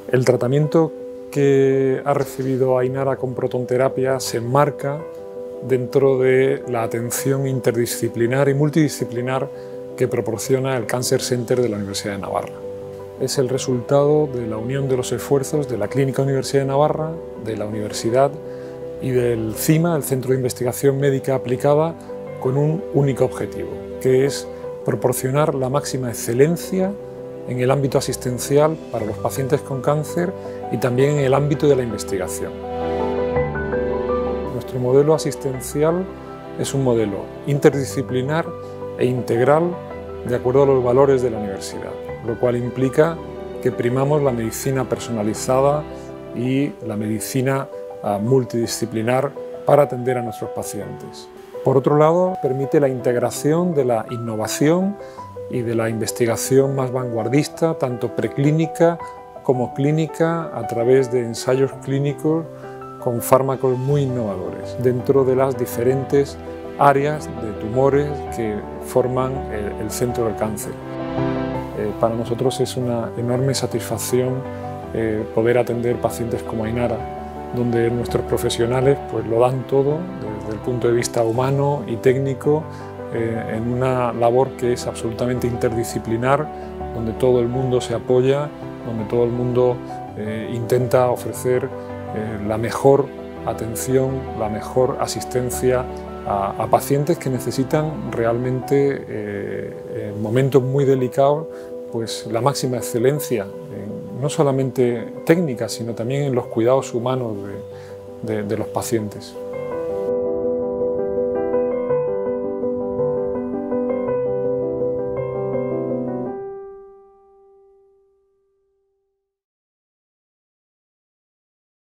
El tratamiento que ha recibido Ainara con protonterapia se enmarca dentro de la atención interdisciplinar y multidisciplinar que proporciona el Cancer Center de la Universidad de Navarra. Es el resultado de la unión de los esfuerzos de la Clínica Universidad de Navarra, de la Universidad y del CIMA, el Centro de Investigación Médica Aplicada, con un único objetivo, que es proporcionar la máxima excelencia en el ámbito asistencial para los pacientes con cáncer y también en el ámbito de la investigación. Nuestro modelo asistencial es un modelo interdisciplinar e integral de acuerdo a los valores de la universidad, lo cual implica que primamos la medicina personalizada y la medicina multidisciplinar para atender a nuestros pacientes. Por otro lado, permite la integración de la innovación y de la investigación más vanguardista, tanto preclínica como clínica, a través de ensayos clínicos con fármacos muy innovadores, dentro de las diferentes áreas de tumores que forman el centro del cáncer. Para nosotros es una enorme satisfacción poder atender pacientes como Ainara, donde nuestros profesionales pues, lo dan todo desde el punto de vista humano y técnico, en una labor que es absolutamente interdisciplinar, donde todo el mundo se apoya, donde todo el mundo intenta ofrecer la mejor atención, la mejor asistencia a pacientes que necesitan realmente en momentos muy delicados pues, la máxima excelencia, no solamente técnica, sino también en los cuidados humanos de los pacientes.